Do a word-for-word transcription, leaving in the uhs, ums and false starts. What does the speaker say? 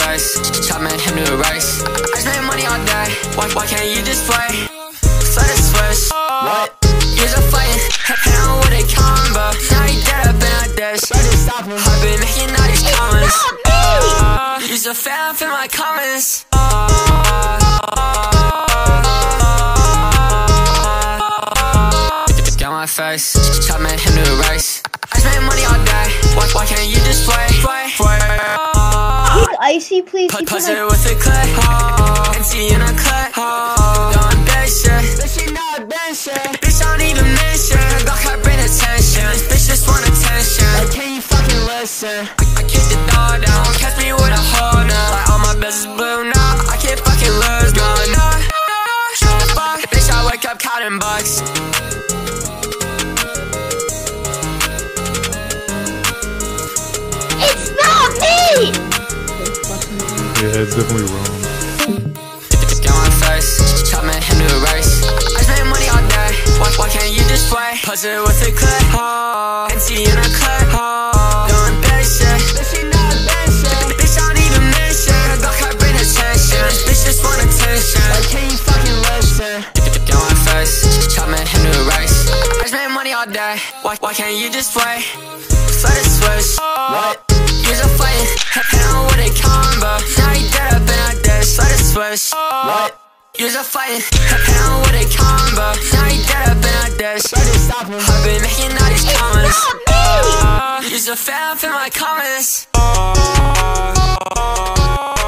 face, chopping him to rice. I just make money all day, why, why can't you just play? Flip the switch, what? You're a fighting, hang on with a combo. Now he dead up in a dish. I've been making all these comments. uh, You're a fan in my comments. uh, Got my face, chopping him to rice. I just make money all day, why, why can't you just play? play, play. Icee, please. Put puzzle with a clip, oh, and see in a clip, oh. Doing bad shit, but she not bad shit. Bitch, I don't even mention. Got her bring attention. This bitch just want attention. Like, can you fucking listen? I, I kick the door down, catch me with a hoe now. Like, all my bills is blue now. I can't fucking lose, no, no. Fuck, bitch, I wake up counting bucks. It's not me! Yeah, it's definitely wrong. Got my face, chopping him to rice. I just make money all day, why, why can't you just play? Puzzle with a clip, oh, and see in a clip, oh. Doing bad shit, but she not bad shit. Bitch, I don't even mention. Got her bring attention. This bitch just want attention. Like, can you fucking listen? Got my face, chopping him to rice. I just make money all day, why, why can't you just play? Flip the switch, what? You're a fighting, hang on with a combo. Now he dead up in a dish. Flip the switch, what? You're a fighting, hang on with a combo. Now he dead up in a dish. I've been making all these comments. uh, You're a fan in my comments. uh,